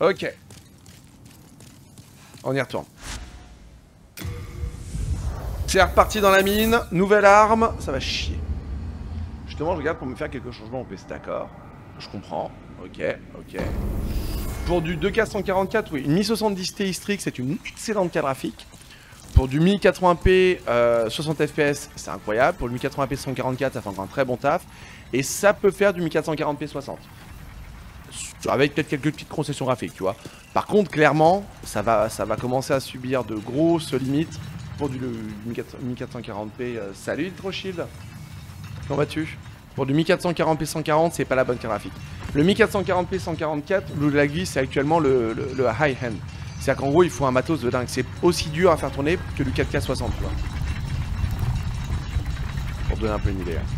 Ok. On y retourne. C'est reparti dans la mine. Nouvelle arme. Ça va chier. Justement, je regarde pour me faire quelques changements en PC. D'accord. Je comprends. Ok. Ok. Pour du 2K144, oui. Une 1070 Ti Strix, c'est une excellente carte graphique. Pour du 1080p 60 fps, c'est incroyable. Pour le 1080p 144, ça fait encore un très bon taf. Et ça peut faire du 1440p 60. Avec peut-être quelques petites concessions graphiques, tu vois. Par contre, clairement, ça va commencer à subir de grosses limites pour du 1440p. Salut, Troshield. Comment vas-tu? Pour du 1440p 140, c'est pas la bonne carte graphique. Le 1440p 144, le Lagui, c'est actuellement le high-end. C'est-à-dire qu'en gros, il faut un matos de dingue. C'est aussi dur à faire tourner que du 4K 60, tu vois. Pour te donner un peu une idée. Hein.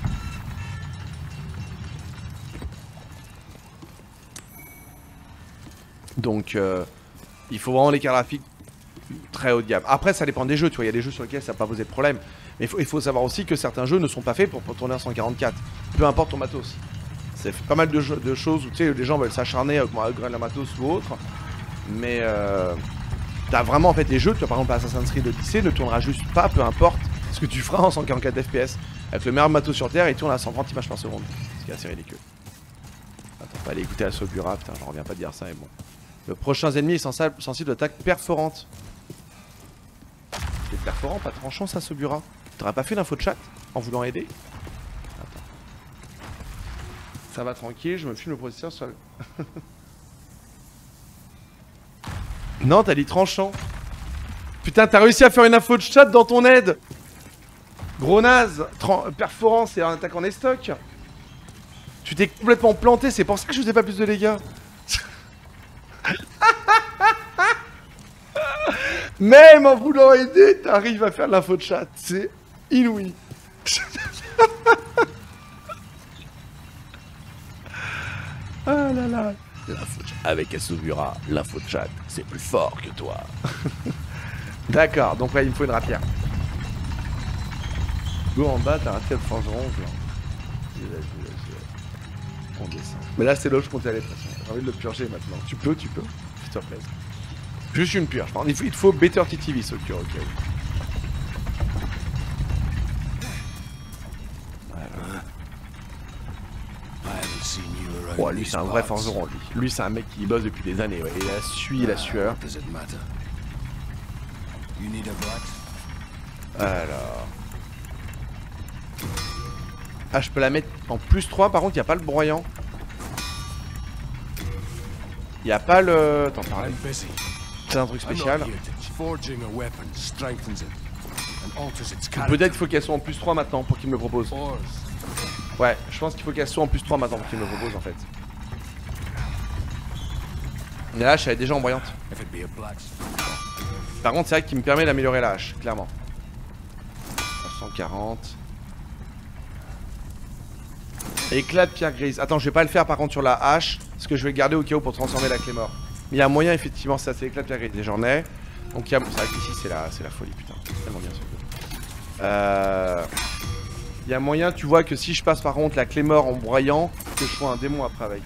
Donc, il faut vraiment les cartes graphiques très haut de gamme. Après, ça dépend des jeux, tu vois. Il y a des jeux sur lesquels ça n'a pas posé de problème. Mais il faut savoir aussi que certains jeux ne sont pas faits pour tourner en 144. Peu importe ton matos. C'est pas mal de choses où, tu sais, les gens veulent s'acharner avec la matos ou autre. Mais t'as vraiment en fait des jeux, tu vois, par exemple Assassin's Creed Odyssey ne tournera juste pas, peu importe ce que tu feras en 144 fps. Avec le meilleur matos sur Terre, il tourne à 130 images par seconde. Ce qui est assez ridicule. Attends, pas aller écouter à Sobura, putain, j'en reviens pas de dire ça, mais bon. Le prochain ennemi est sensible d'attaque perforante. C'est perforant, pas tranchant ça, Sobura. T'aurais pas fait d'info de chat en voulant aider? Attends. Ça va tranquille, je me filme le processeur sur le... Non, t'as dit tranchant. Putain, t'as réussi à faire une info de chat dans ton aide. Gros naze. Perforant, c'est un attaque en estoc. Tu t'es complètement planté, c'est pour ça que je faisais pas plus de dégâts. Même en voulant aider, t'arrives à faire l'info de chat. C'est inouï. Ah là là. Avec Asubura, l'info de chat, c'est plus fort que toi. D'accord, donc là il me faut une rapière. Go en bas, t'as raté le forgeron. On descend. Mais là c'est là où je comptais aller, de toute façon. J'ai envie de le purger maintenant. Tu peux, s'il te plaît. Juste une purge. Il te faut Better TTV, ce cure, ok. Oh, lui c'est un vrai forgeron, lui. Lui c'est un mec qui bosse depuis des années, ouais. Il a suivi la sueur. Alors... Ah, je peux la mettre en plus 3, par contre il n'y a pas le broyant. Il n'y a pas le... Attends, pareil. C'est un truc spécial. Peut-être qu'il faut qu'elle soit en plus 3 maintenant pour qu'il me le propose. Ouais, je pense qu'il faut qu'elle soit en plus 3 maintenant pour qu'il me le propose en fait. Mais la hache elle est déjà embroyante. Par contre c'est vrai qu'il me permet d'améliorer la hache, clairement. 140. Éclat de pierre grise. Attends, je vais pas le faire par contre sur la hache, parce que je vais le garder au cas où pour transformer la clé mort. Mais il y a moyen effectivement, ça c'est éclat de pierre grise, et j'en ai. Donc il y a... c'est vrai qu'ici c'est la folie, putain. C'est tellement bien ce jeu. Il y a moyen, tu vois, que si je passe par contre la clé mort en broyant, que je sois un démon après avec.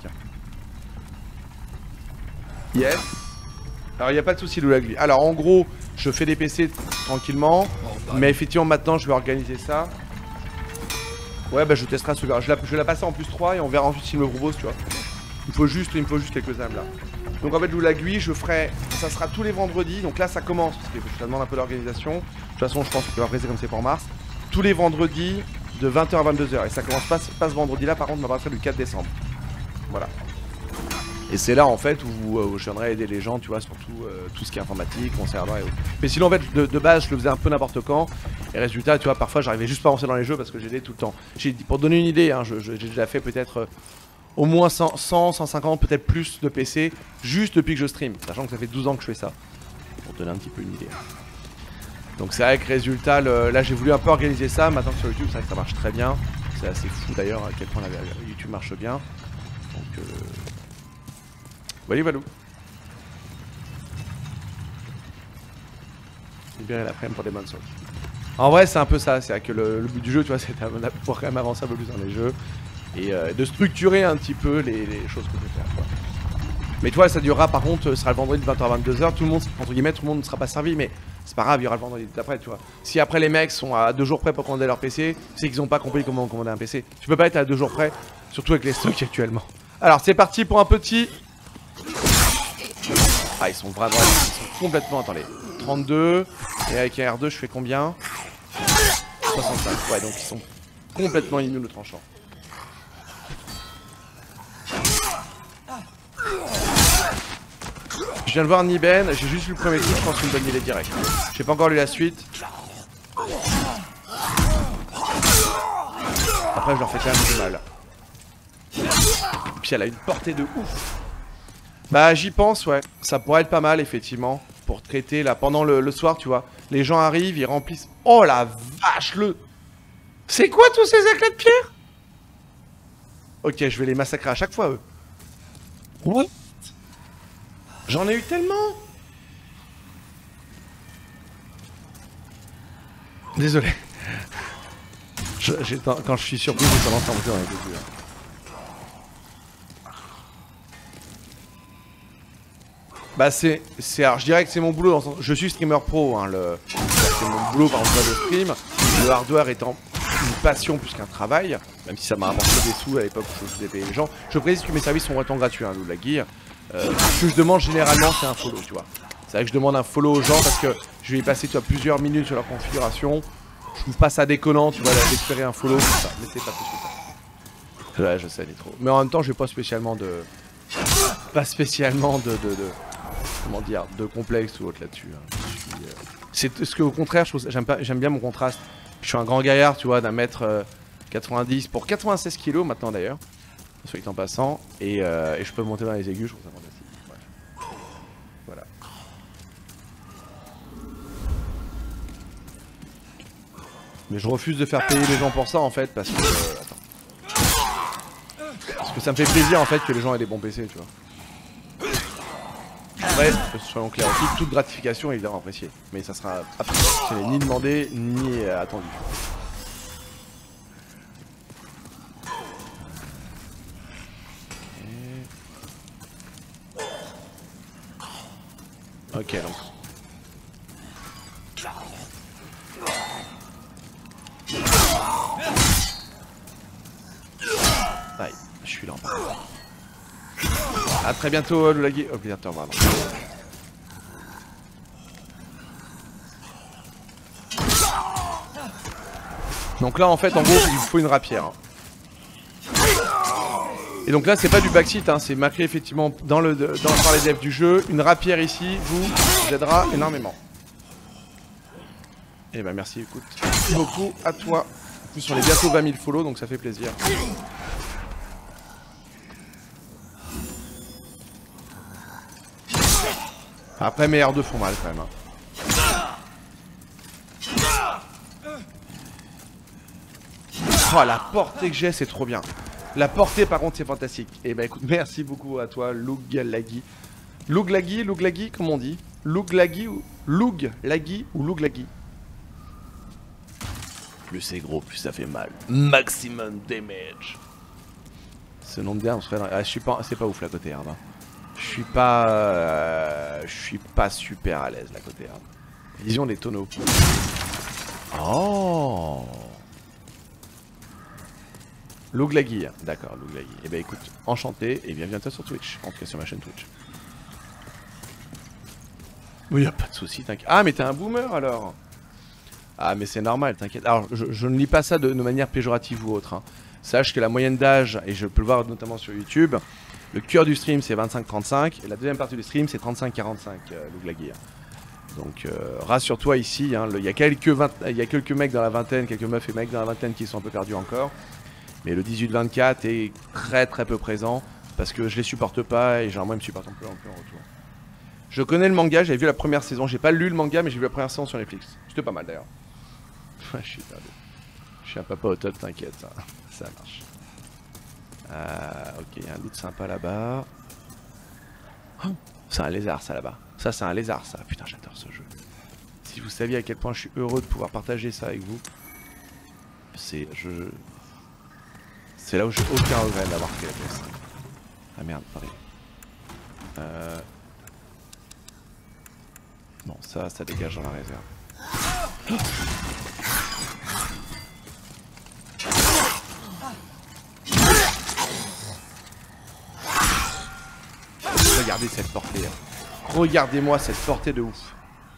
Yes. Alors il n'y a pas de souci, Loulagli. Alors en gros, je fais des PC tranquillement, mais effectivement maintenant je vais organiser ça. Ouais, bah je testerai celui-là. Je vais la passer en plus 3 et on verra ensuite s'il me propose, tu vois. Il me faut juste quelques âmes là. Donc en fait, Loulagui, je ferai. Ça sera tous les vendredis. Donc là, ça commence. Parce que je te demande un peu d'organisation. De toute façon, je pense que tu vas presser comme c'est pour mars. Tous les vendredis de 20h à 22h. Et ça commence pas ce vendredi-là, par contre, ma passerai du 4 décembre. Voilà. Et c'est là en fait où je viendrai aider les gens, tu vois, surtout tout ce qui est informatique, conservateur et autres. Mais sinon en fait de base je le faisais un peu n'importe quand. Et résultat, tu vois, parfois j'arrivais juste pas à avancer dans les jeux parce que j'aidais tout le temps. Pour te donner une idée, hein, j'ai déjà fait peut-être au moins 100, 150, peut-être plus de PC juste depuis que je stream. Sachant que ça fait 12 ans que je fais ça. Pour te donner un petit peu une idée. Donc c'est vrai que résultat, là j'ai voulu un peu organiser ça. Maintenant que sur YouTube, c'est vrai que ça marche très bien. C'est assez fou d'ailleurs à quel point YouTube marche bien. Donc Valou. Libérer l'après-midi pour des bonnes choses. En vrai, c'est un peu ça. C'est que le but du jeu, tu vois, c'est de pouvoir quand même avancer un peu plus dans les jeux et de structurer un petit peu les choses que je vais faire, quoi. Mais toi, ça durera par contre, ce sera le vendredi de 20h à 22h, tout le monde, entre guillemets, tout le monde ne sera pas servi, mais c'est pas grave, il y aura le vendredi d'après, tu vois. Si après les mecs sont à 2 jours près pour commander leur PC, c'est qu'ils ont pas compris comment commander un PC. Tu peux pas être à 2 jours près, surtout avec les stocks actuellement. Alors c'est parti pour un petit... Ah ils sont vraiment... Ils sont complètement... Attendez. 32. Et avec un R2 je fais combien? 65. Ouais donc ils sont complètement immunes au tranchant. Je viens de voir Niben, j'ai juste lu le premier truc, je pense qu'une bonne idée directe. J'ai pas encore lu la suite. Après je leur fais quand même du mal. Et puis elle a une portée de ouf. Bah j'y pense ouais, ça pourrait être pas mal effectivement. Pour traiter là pendant le soir tu vois. Les gens arrivent, ils remplissent... Oh la vache le... C'est quoi tous ces éclats de pierre? Ok je vais les massacrer à chaque fois eux. What? J'en ai eu tellement. Désolé. Quand je suis surpris, j'ai tendance à monter dans les débuts. Bah alors je dirais que c'est mon boulot. Dans le sens, je suis streamer pro. Hein, c'est mon boulot par exemple de stream. Le hardware étant une passion plus qu'un travail. Même si ça m'a apporté des sous à l'époque où je faisais payer les gens. Je précise que mes services sont autant gratuits. Hein, la gear. Ce que je demande généralement c'est un follow, tu vois. C'est vrai que je demande un follow aux gens parce que je vais y passer tu vois, plusieurs minutes sur leur configuration. Je trouve pas ça déconnant, tu vois, d'espérer un follow, c'est ça. Mais c'est pas plus que ça. Ouais, je sais, il est trop. Mais en même temps, j'ai pas spécialement de... Pas spécialement de... Comment dire, de complexe ou autre là-dessus. Hein. C'est ce que au contraire, j'aime bien mon contraste. Je suis un grand gaillard, tu vois, d'un mètre 90 pour 96 kilos maintenant d'ailleurs. Soit en passant, et je peux monter dans les aigus, je trouve ça fantastique. Ouais. Voilà. Mais je refuse de faire payer les gens pour ça en fait, parce que... attends. Parce que ça me fait plaisir en fait que les gens aient des bons PC, tu vois. Après, soyons clairs aussi, toute gratification est évidemment appréciée. Mais ça sera ni demandé, ni attendu. Ok donc. Aïe, je suis là en bas. A très bientôt Lulagi. Oh bientôt vraiment. Donc là en fait en gros il vous faut une rapière. Hein. Et donc là c'est pas du backseat, hein, c'est marqué effectivement par les devs du jeu. Une rapière ici vous aidera énormément. Et bah merci, écoute. Merci beaucoup à toi. En plus on est bientôt 20 000 follow donc ça fait plaisir. Après mes R2 font mal quand même. Hein. Oh la portée que j'ai c'est trop bien. La portée par contre c'est fantastique. Et bah écoute merci beaucoup à toi Luglagi. Luglagi comme on dit. Luglagi ou Luglagi. Plus c'est gros plus ça fait mal. Maximum damage. Ce nom de bien on se fait... Ah, je suis pas... C'est pas ouf la côté herbe. Hein. Je suis pas super à l'aise la côté herbe. Vision des tonneaux. Oh. Luglagi, d'accord, Luglagi. Eh ben écoute, enchanté et bienvenue à toi sur Twitch, en tout cas sur ma chaîne Twitch. Oui, y'a pas de soucis, t'inquiète. Ah, mais t'es un boomer alors. Ah, mais c'est normal, t'inquiète. Alors, je ne lis pas ça de manière péjorative ou autre. Hein. Sache que la moyenne d'âge, et je peux le voir notamment sur YouTube, le cœur du stream c'est 25-35, et la deuxième partie du stream c'est 35-45, Luglagi. Donc rassure-toi ici, hein, il y a quelques mecs dans la vingtaine, quelques meufs et mecs dans la vingtaine qui sont un peu perdus encore. Mais le 18-24 est très peu présent parce que je les supporte pas et généralement ils me supportent un peu en retour. Je connais le manga, j'avais vu la première saison, j'ai pas lu le manga mais j'ai vu la première saison sur Netflix. C'était pas mal d'ailleurs. Je suis perdu. Je suis un papa au top, t'inquiète, ça marche. Ok, il y a un loot sympa là-bas. Oh, c'est un lézard ça là-bas. Ça c'est un lézard ça, putain j'adore ce jeu. Si vous saviez à quel point je suis heureux de pouvoir partager ça avec vous. C'est là où j'ai aucun regret d'avoir fait la PS5. Ah merde, pareil. Bon, ça dégage dans la réserve. Regardez cette portée. Regardez-moi cette portée de ouf.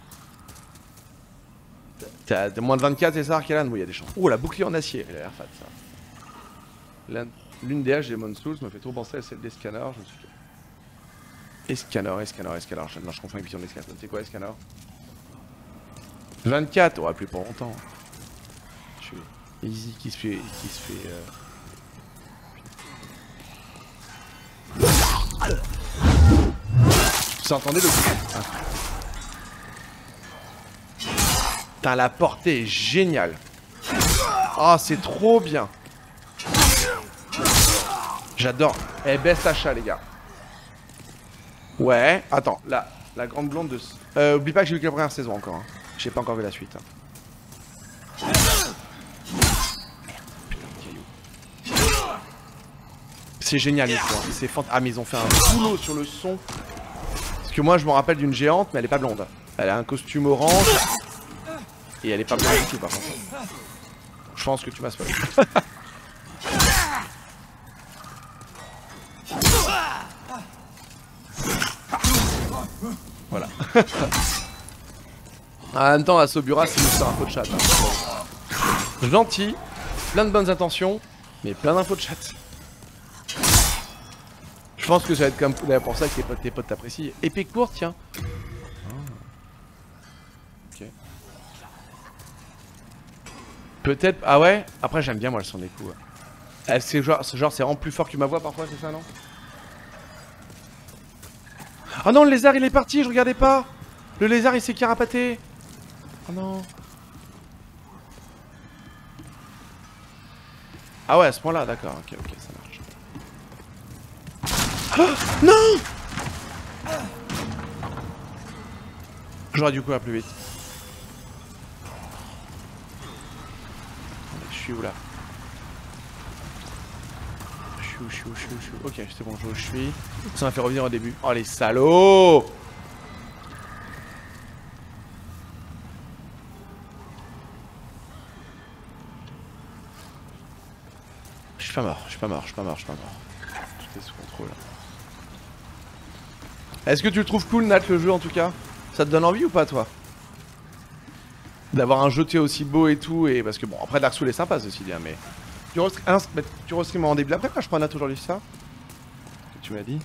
T'as moins de 24, c'est ça, Arkelan? Oui, il y a des chances. Oh, la bouclier en acier, elle a l'air fat, ça. L'une des haches des Demon Souls me fait trop penser à celle des scanners. Je me suis dit... Escanor. Non, je confonds avec Vision des scanners. C'est quoi, Escanor? 24, ouais, plus pour longtemps. Je suis Easy qui se fait. Vous entendez le coup? Putain, la portée est géniale. Ah, c'est trop bien. J'adore. Eh, best achat, les gars. Ouais, attends, la grande blonde de... oublie pas que j'ai vu que la première saison encore. Hein. J'ai pas encore vu la suite. Hein. C'est génial, les fois. C'est fantastique. Ah, mais ils ont fait un boulot sur le son. Parce que moi, je me rappelle d'une géante, mais elle est pas blonde. Elle a un costume orange. Et elle est pas blonde du tout, par contre. Je pense que tu m'as spoilé. Voilà. En même temps, Asobura, c'est juste un info de chat. Hein. Gentil, plein de bonnes intentions, mais plein d'infos de chat. Je pense que ça va être comme d'ailleurs pour ça que tes potes t'apprécient. Épée courte, tiens. Ok. Peut-être. Ah ouais. Après, j'aime bien moi le son des coups. C'est genre c'est vraiment plus fort que ma voix parfois, c'est ça, non? Oh non, le lézard il est parti, je regardais pas. Le lézard il s'est carapaté. Oh non. Ah ouais, à ce point-là, d'accord. Ok, ça marche. Oh non. J'aurais dû courir plus vite. Je suis où là? Je suis où? Ok, c'est bon, je vois où je suis. Ça m'a fait revenir au début. Oh les salauds! Je suis pas mort. Tout est sous contrôle. Est-ce que tu le trouves cool, Nat, le jeu en tout cas? Ça te donne envie ou pas, toi? D'avoir un jeu aussi beau et tout, et parce que bon, après Dark Souls est sympa, ceci dit, mais... Tu restream en début d'après, je crois, Nat, aujourd'hui, ça? Que tu m'as dit.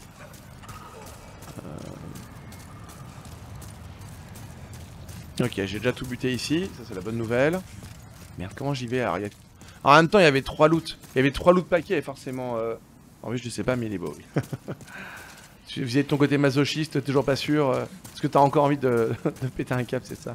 Ok, j'ai déjà tout buté ici, ça c'est la bonne nouvelle. Merde, comment j'y vais? Alors, en même temps, il y avait 3 loots. Il y avait 3 loots paquets, et forcément... En plus, je sais pas, mais il est beau, oui. Tu faisais de ton côté masochiste, toujours pas sûr. Est-ce que t'as encore envie de péter un cap, c'est ça?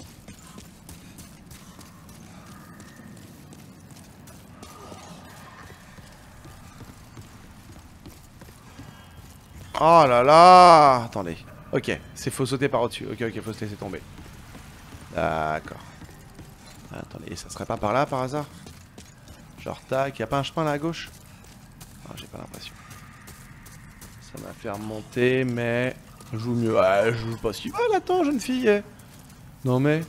Oh là là! Attendez. Ok, c'est faut sauter par au-dessus. Ok, faut se laisser tomber. D'accord. Attendez, ça serait pas par là par hasard? Genre tac, y'a pas un chemin là à gauche? Non, j'ai pas l'impression. Ça m'a fait remonter, mais... Je joue mieux. Ouais, je joue pas si mal, attends, jeune fille. Non mais...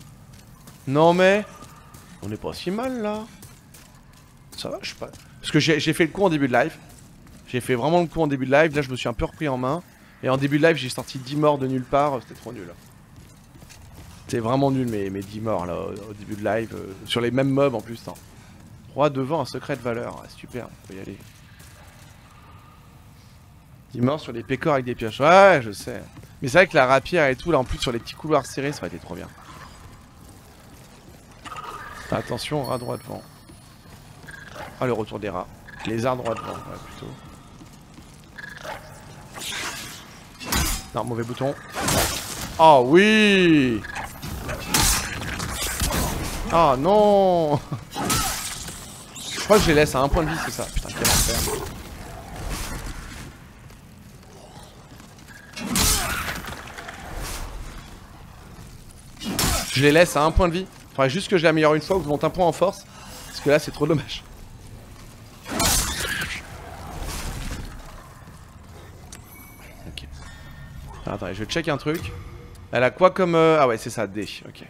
On est pas si mal là. Ça va, je sais pas... Parce que j'ai fait le coup en début de live. J'ai fait vraiment le coup en début de live, là je me suis un peu repris en main. Et en début de live j'ai sorti 10 morts de nulle part, c'était trop nul. C'est vraiment nul mes 10 morts là au début de live, sur les mêmes mobs en plus. Hein. Roi devant un secret de valeur, ah, super, on peut y aller. 10 morts sur les pécores avec des pioches, ouais je sais. Mais c'est vrai que la rapière et tout là en plus sur les petits couloirs serrés ça aurait été trop bien. Attention, rat droit devant. Ah le retour des rats. Les arts droit devant, ouais, plutôt. Non, mauvais bouton. Oh oui! Oh non! Je crois que je les laisse à un point de vie, c'est ça. Putain, quel enfer. Je les laisse à un point de vie. Faudrait juste que je l'améliore une fois ou que je monte un point en force. Parce que là, c'est trop dommage. Ok. Alors, attendez, je check un truc. Elle a quoi comme... Ah ouais, c'est ça, D. Ok.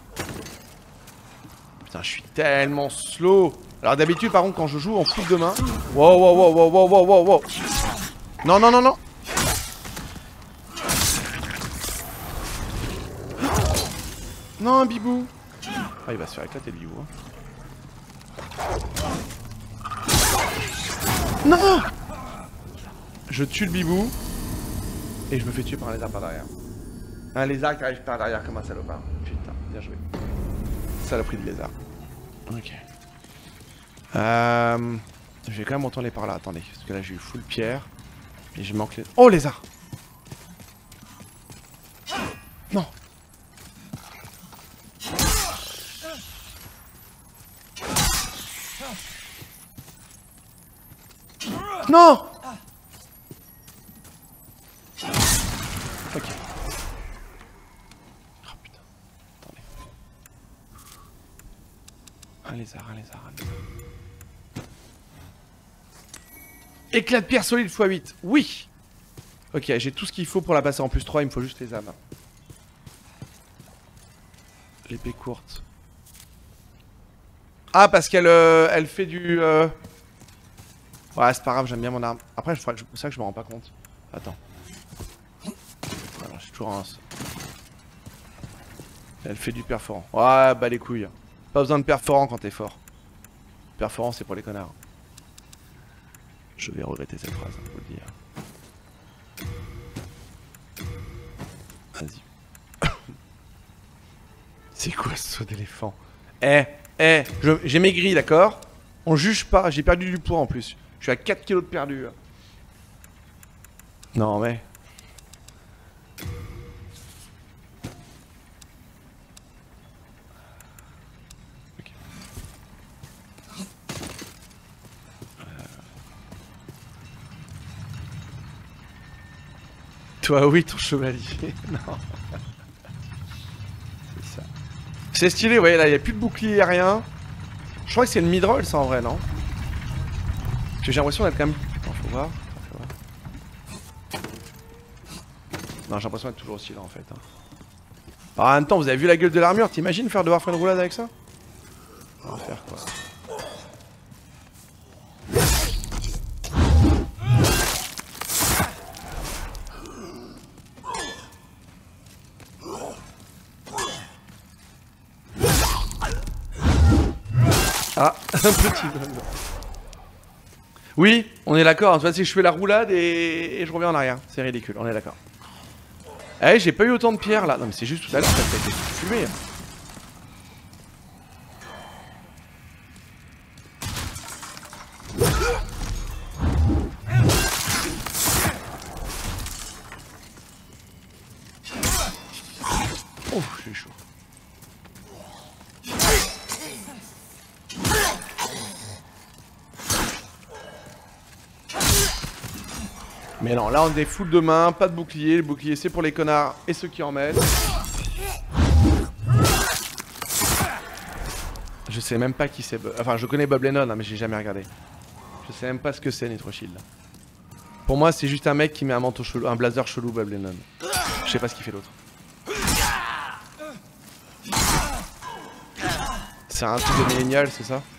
Putain, je suis tellement slow. Alors d'habitude, par contre, quand je joue en foot de main... Wow, wow, wow, wow, wow, wow, wow, wow. Non, non, non, non. Non, un bibou. Ah, il va se faire éclater le bibou. Hein. Non. Je tue le bibou. Et je me fais tuer par un lézard par derrière. Un lézard qui arrive par derrière comme un salopard. Putain, bien joué. Saloperie de lézard. Ok. Je vais quand même retourner par là, attendez. Parce que là j'ai eu full pierre. Et je manque les... Oh, lézard. Non. Non. Ok. Oh putain. Attendez. Un lézard, un lézard, un lézard. Éclat de pierre solide x8. Oui. Ok, j'ai tout ce qu'il faut pour la passer en +3, il me faut juste les âmes. L'épée courte. Ah, parce qu'elle elle fait du... Ouais, c'est pas grave, j'aime bien mon arme. Après, c'est ça que je me rends pas compte. Attends. Alors, j'ai toujours un... Elle fait du perforant. Ouais, bah les couilles. Pas besoin de perforant quand t'es fort. Perforant, c'est pour les connards. Je vais regretter cette phrase, faut le dire. Vas-y. C'est quoi ce saut d'éléphant? J'ai maigri, d'accord? On juge pas, j'ai perdu du poids en plus. Je suis à 4 kilos de perdu. Là. Non mais... Okay. Toi oui, ton chevalier. Non. C'est ça. C'est stylé, vous voyez là, il n'y a plus de bouclier, rien. Je crois que c'est le mid-roll ça en vrai, non? Parce que j'ai l'impression d'être quand même... Attends, faut voir. Non, j'ai l'impression d'être toujours aussi là en fait. Hein. Alors, en même temps, vous avez vu la gueule de l'armure? T'imagines devoir faire une roulade avec ça? On va faire quoi? Ah, un petit bug. Oui, on est d'accord. En tout cas, si je fais la roulade et je reviens en arrière. C'est ridicule, on est d'accord. Eh, j'ai pas eu autant de pierres là. Non, mais c'est juste tout à l'heure, ça a été fumé. Oh, j'ai chaud. Mais non, là on est full de main, pas de bouclier. Le bouclier c'est pour les connards et ceux qui en mettent. Je sais même pas qui c'est. Enfin, je connais Bob Lennon, hein, mais j'ai jamais regardé. Je sais même pas ce que c'est Nitro Shield. Pour moi, c'est juste un mec qui met un manteau chelou, un blazer chelou, Bob Lennon. Je sais pas ce qu'il fait l'autre. C'est un truc de millénial, c'est ça?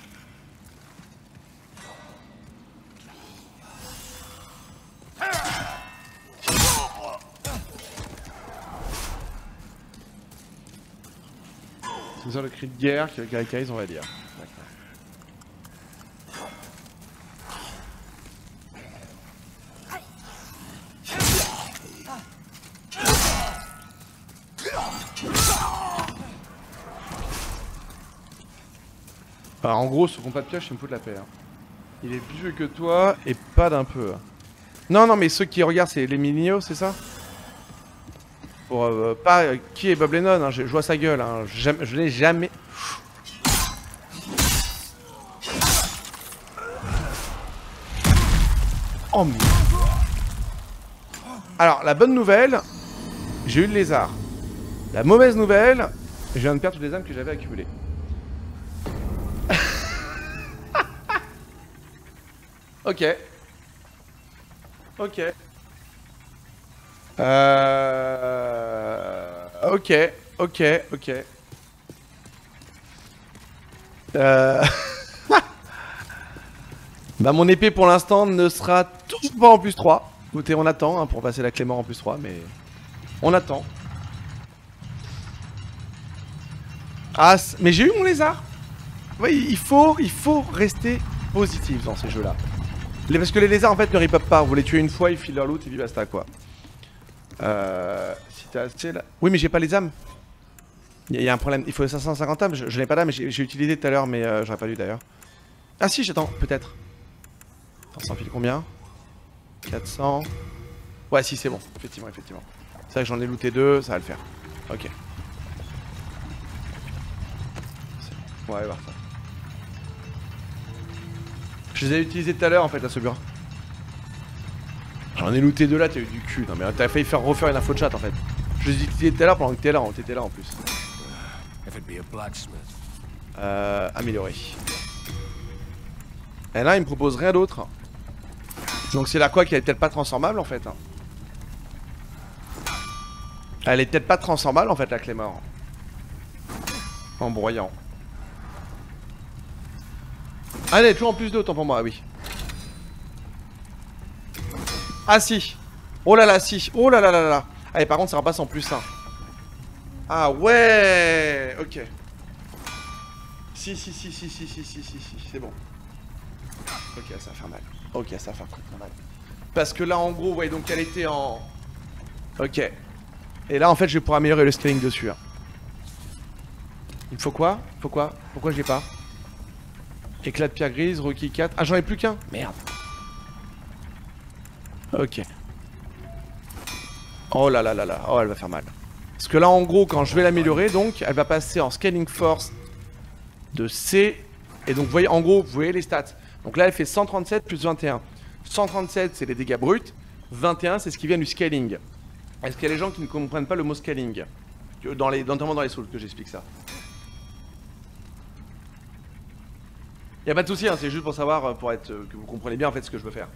C'est ça le cri de guerre qui le caractérise, on va dire. Enfin, en gros, ce compas de pioche, il me fout de la paix. Hein. Il est plus vieux que toi et pas d'un peu. Non, non, mais ceux qui regardent, c'est les Mignos, c'est ça? Pour pas qui est Bob Lennon, hein, je vois sa gueule, hein, je l'ai jamais. Oh mais... Alors, la bonne nouvelle, j'ai eu le lézard. La mauvaise nouvelle, je viens de perdre toutes les âmes que j'avais accumulées. Ok. Ok. Ok, ok, ok. Bah mon épée pour l'instant ne sera toujours pas en plus 3. Écoutez, on attend hein, pour passer la Clément en plus 3, mais... On attend. Ah, mais j'ai eu mon lézard. Oui, il faut rester positif dans ces jeux-là. Parce que les lézards en fait ne ripop pas. Vous les tuez une fois, ils filent leur loot et puis basta quoi. Si t'as assez là... Oui mais j'ai pas les âmes. Il y a un problème, il faut 550 âmes, je n'ai pas d'âme, mais j'ai utilisé tout à l'heure, mais j'aurais pas dû d'ailleurs. Ah si, j'attends, peut-être. Attends, ça en file combien? 400. Ouais, si, c'est bon, effectivement, effectivement. C'est vrai que j'en ai looté 2, ça va le faire. Ok. Bon, on va voir ça. Je les ai utilisés tout à l'heure en fait à ce bureau. J'en ai looté 2 là, t'as eu du cul. Non mais t'as failli refaire une info de chat en fait. Je les ai utilisés tout à l'heure pendant que t'étais là en plus. Améliorer. Et là il me propose rien d'autre. Donc c'est la quoi qui est peut-être pas transformable en fait. Elle est peut-être pas transformable en fait la clé mort. En broyant. Allez, toujours en plus 2 autant pour moi, oui. Ah si. Oh là là, si. Oh là là là là. Allez, par contre ça repasse en plus 1. Ah ouais. Ok. Si, c'est bon. Ok, ça va faire mal. Ok, ça va faire très mal. Parce que là, en gros, vous voyez, donc elle était en... Ok. Et là, en fait, je vais pouvoir améliorer le scaling dessus. Hein. Il me faut quoi? Il faut quoi? Pourquoi j'ai pas? Éclat de pierre grise, Rocky 4. Ah, j'en ai plus qu'un. Merde. Ok. Oh là là là là. Oh, elle va faire mal. Parce que là, en gros, quand je vais l'améliorer, donc, elle va passer en scaling force de C. Et donc, vous voyez, en gros, vous voyez les stats. Donc là, elle fait 137 plus 21. 137, c'est les dégâts bruts. 21, c'est ce qui vient du scaling. Est-ce qu'il y a des gens qui ne comprennent pas le mot scaling? Notamment dans les souls que j'explique ça. Y a pas de souci, hein, c'est juste pour savoir, pour être que vous comprenez bien en fait ce que je veux faire.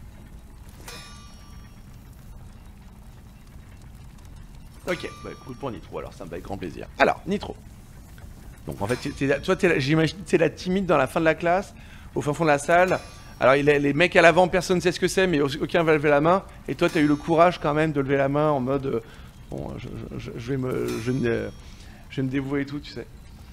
Ok, bah écoute pour Nitro, alors ça me fait avec grand plaisir. Alors, Nitro. Donc en fait, toi j'imagine que t'es la timide dans la fin de la classe, au fin fond de la salle. Alors les mecs à l'avant, personne ne sait ce que c'est, mais aucun va lever la main. Et toi, t'as eu le courage quand même de lever la main en mode... bon, je vais me dévouer et tout, tu sais.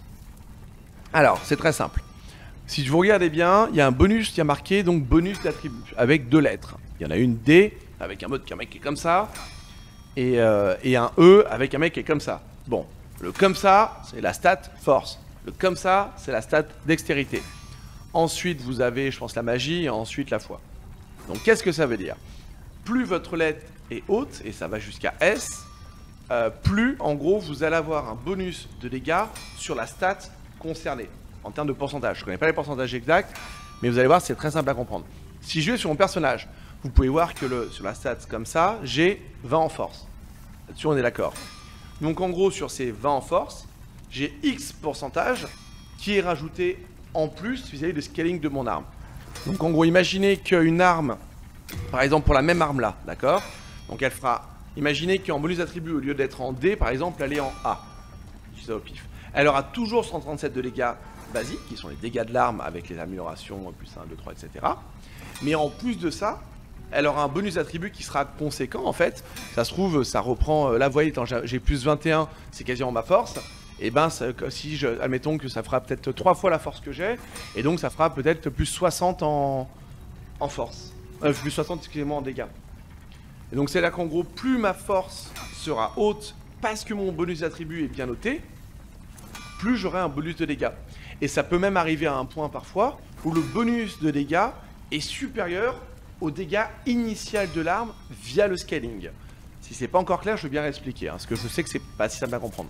Alors, c'est très simple. Si vous regardez bien, il y a un bonus qui a marqué, donc bonus d'attribut, avec 2 lettres. Il y en a une D, avec un mode qu'un mec qui est comme ça, et un E, avec un mec qui est comme ça. Bon, le comme ça, c'est la stat force. Le comme ça, c'est la stat dextérité. Ensuite, vous avez, je pense, la magie, et ensuite la foi. Donc, qu'est-ce que ça veut dire? Plus votre lettre est haute, et ça va jusqu'à S, plus, en gros, vous allez avoir un bonus de dégâts sur la stat concernée. En termes de pourcentage, je ne connais pas les pourcentages exacts, mais vous allez voir, c'est très simple à comprendre. Si je vais sur mon personnage, vous pouvez voir que sur la stat comme ça, j'ai 20 en force. Là-dessus, on est d'accord. Donc en gros, sur ces 20 en force, j'ai X pourcentage qui est rajouté en plus vis-à-vis de scaling de mon arme. Donc en gros, imaginez qu'une arme, par exemple pour la même arme là, d'accord? Donc elle fera, imaginez qu'en bonus d'attribut, au lieu d'être en D, par exemple, elle est en A. Je dis ça au pif. Elle aura toujours 137 de dégâts basiques, qui sont les dégâts de l'arme avec les améliorations, plus 1, 2, 3, etc. Mais en plus de ça, elle aura un bonus d'attribut qui sera conséquent en fait. Ça se trouve, ça reprend, là vous voyez, j'ai plus 21, c'est quasiment ma force. Et ben, si admettons que ça fera peut-être 3 fois la force que j'ai, et donc ça fera peut-être plus 60 en force. Plus 60, excusez-moi, en dégâts. Et donc c'est là qu'en gros, plus ma force sera haute parce que mon bonus d'attribut est bien noté, plus j'aurai un bonus de dégâts. Et ça peut même arriver à un point parfois où le bonus de dégâts est supérieur au dégâts initial de l'arme via le scaling. Si c'est pas encore clair, je veux bien l'expliquer, hein, parce que je sais que c'est pas si simple à comprendre.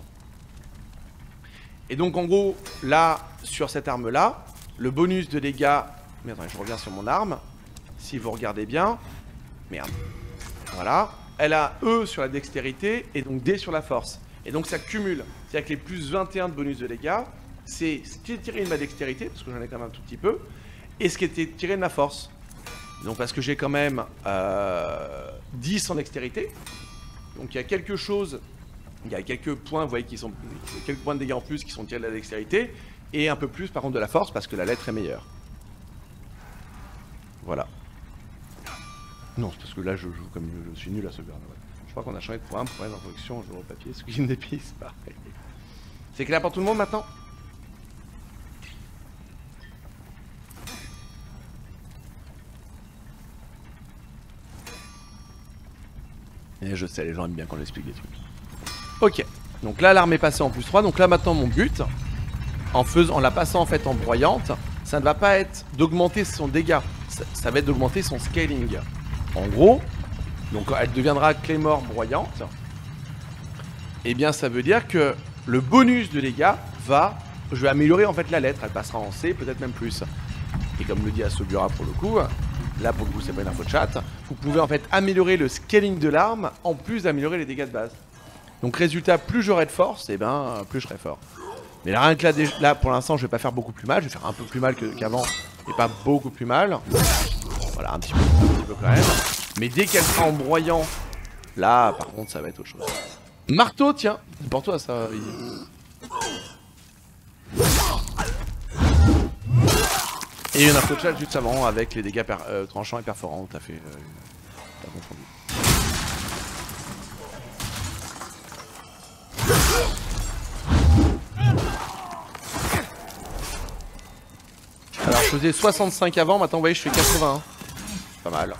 Et donc en gros, là, sur cette arme-là, le bonus de dégâts... Mais attendez, je reviens sur mon arme. Si vous regardez bien... Merde. Voilà. Elle a E sur la dextérité et donc D sur la force. Et donc ça cumule. C'est-à-dire que les plus 21 de bonus de dégâts, c'est ce qui est tiré de ma dextérité, parce que j'en ai quand même un tout petit peu, et ce qui était tiré de ma force. Donc parce que j'ai quand même 10 en dextérité, Donc il y a quelque chose, il y a quelques points, vous voyez, quelques points de dégâts en plus qui sont tirés de la dextérité, et un peu plus par contre de la force parce que la lettre est meilleure. Voilà. Non, c'est parce que là je joue comme je suis nul à ce gars. Ouais. Je crois qu'on a changé de programme pour les introductions, je vois au papier, squeeze d'épices, pareil. C'est clair pour tout le monde maintenant? Et je sais, les gens aiment bien quand j'explique des trucs. Ok, donc là l'arme est passée en +3, donc là maintenant mon but, en la passant en fait en broyante, ça ne va pas être d'augmenter son dégât, ça va être d'augmenter son scaling. En gros, donc elle deviendra Claymore broyante, et bien ça veut dire que le bonus de dégâts je vais améliorer en fait la lettre, elle passera en C, peut-être même plus. Et comme le dit Asogura pour le coup, là pour le coup c'est pas une info de chat, vous pouvez en fait améliorer le scaling de l'arme en plus d'améliorer les dégâts de base. Donc résultat, plus j'aurai de force, et ben plus je serai fort. Mais là rien que là pour l'instant je vais pas faire beaucoup plus mal, je vais faire un peu plus mal qu'avant, et pas beaucoup plus mal. Voilà, un petit peu quand même. Mais dès qu'elle sera en broyant, là par contre ça va être autre chose. Marteau, tiens, c'est pour toi ça. Et une info de chat juste avant avec les dégâts tranchants et perforants, t'as fait... t'as confondu. Alors je faisais 65 avant, maintenant vous voyez je fais 81. Pas mal.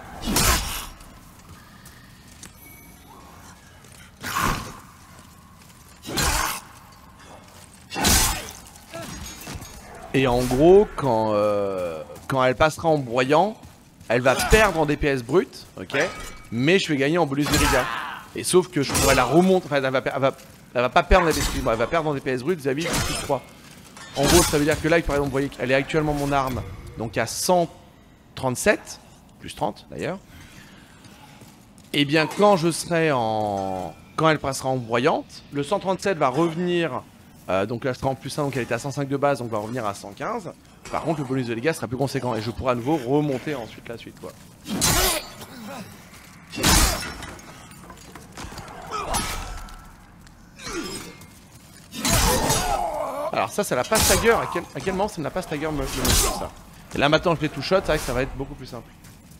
Et en gros, quand elle passera en broyant, elle va perdre en DPS brut, ok, mais je vais gagner en bonus de dégâts. Et sauf que je pourrais la remonter, enfin elle va pas perdre en DPS, elle va perdre en DPS brut vis-à-vis du +3. En gros, ça veut dire que là, par exemple, vous voyez qu'elle est actuellement mon arme, donc à 137, plus 30 d'ailleurs. Et bien quand je serai quand elle passera en broyante, le 137 va revenir... donc là, je serai en +1, donc elle était à 105 de base, donc va revenir à 115. Par contre, le bonus de dégâts sera plus conséquent et je pourrai à nouveau remonter ensuite la suite, quoi. Alors ça la pas stagger. À quel moment ça ne l'a pas stagger le monsieur, ça? Et là maintenant, je les two shot, c'est vrai que ça va être beaucoup plus simple.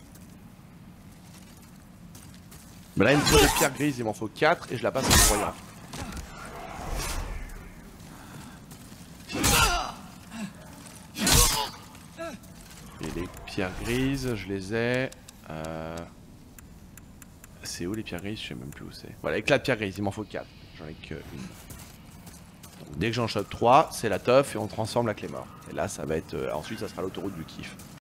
Mais là, il me faut des pierres grises, il m'en faut 4 et je la passe en broyant. Et les pierres grises, je les ai. C'est où les pierres grises? Je sais même plus où c'est. Voilà, éclat de pierres grises, il m'en faut 4. J'en ai que une. Donc, dès que j'en chope 3, c'est la teuf et on transforme la Claymore. Et là, ça va être. Ensuite, ça sera l'autoroute du kiff.